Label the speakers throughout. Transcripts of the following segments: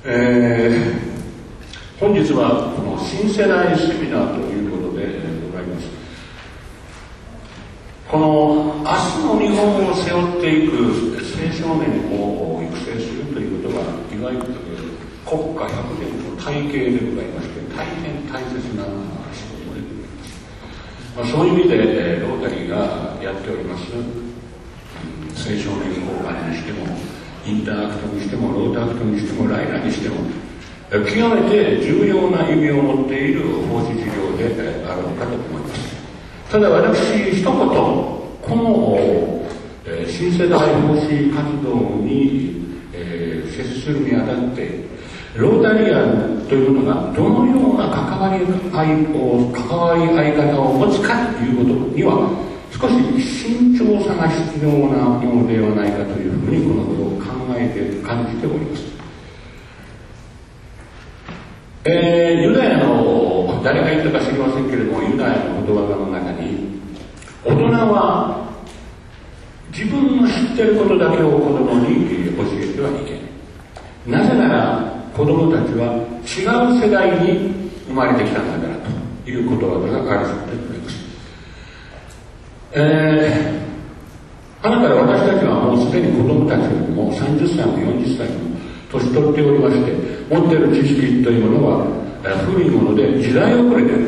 Speaker 1: 本日はこの新世代セミナーということでございます。この明日の日本を背負っていく青少年を育成するということがいわゆる国家100年の体系でございまして、大変大切な仕事でございます。そういう意味でロータリーがやっております青少年交換にしてもインターアクトにしてもロータアクトにしてもライナーにしても極めて重要な意味を持っている奉仕事業であろうかと思います。ただ私一言この新世代奉仕活動に接するにあたってロータリアンというものがどのような関わり合い方を持つかということには少し慎重さが必要なものではないかというふうにこのことを感じております。ユダヤの誰が言ったか知りませんけれども、ユダヤのことわざの中に大人は自分の知っていることだけを子供に教えてはいけない。なぜなら子供たちは違う世代に生まれてきたんだからということわざがあるそうでございます。花から私たちはもうすでに子供たちよりも30歳も40歳も年取っておりまして、持っている知識というものは古いもので時代遅れであります。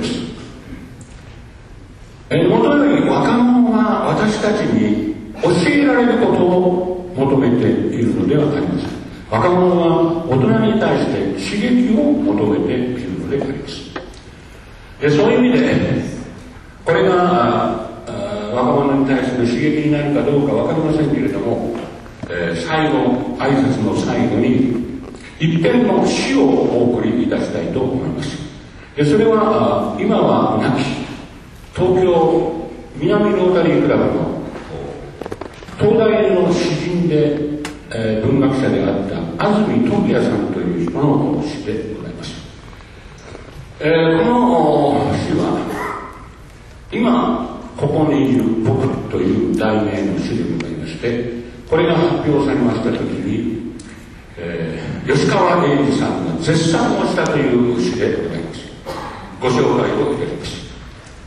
Speaker 1: もとより若者が私たちに教えられることを求めているのではありません。若者は大人に対して刺激を求めているのであります。そういう意味でこれが若者に対する刺激になるかどうか分かりませんけれども、最後挨拶の最後に一編の詩をお送りいたしたいと思います。それは今は亡き東京南ロータリークラブの東大の詩人で、文学者であった安住智也さんという人の詩でございます。この詩は今ここにいる僕という題名の詩でございまして、これが発表されました時に、吉川英治さんが絶賛をしたという詩でございます。ご紹介をいたします。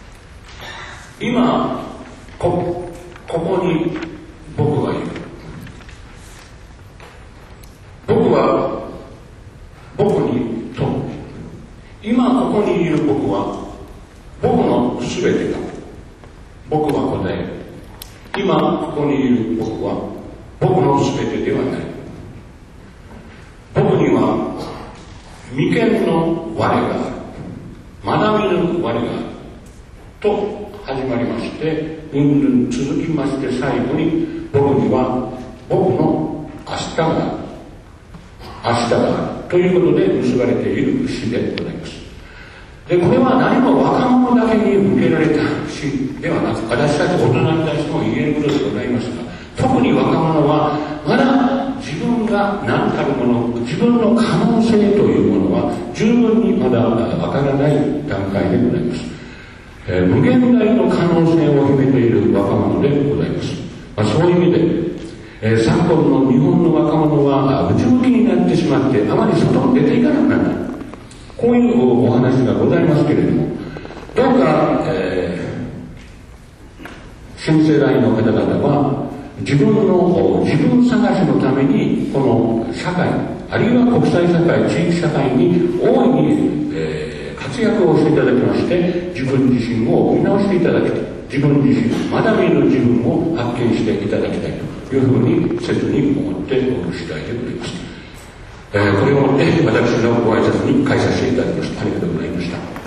Speaker 1: 今ここに僕がいる。僕は僕にとって今ここにいる僕は僕の全てだ。僕は答える。今ここにいる僕は僕の全てではない。僕には未見の我がある。学びぬ我がある。と始まりまして、続きまして最後に僕には僕の明日がある。明日がある。ということで結ばれている詩でございます。でこれは何も若者だけに向けられた詩ではなく、私たち大人に対しても言えることでございますが、特に若者はまだ自分が何たるもの、自分の可能性というものは十分にまだわからない段階でございます。無限大の可能性を秘めている若者でございます。そういう意味で、昨今の日本の若者は内向きになってしまってあまり外に出ていかなくなった。こういうお話がございますけれども、どうか、新世代の方々は自分探しのためにこの社会あるいは国際社会地域社会に大いに、活躍をしていただきまして、自分自身を見直していただきたい。自分自身学びの自分を発見していただきたいというふうに切に思っておる次第でございます。これをもって私のご挨拶に返させていただきました。ありがとうございました。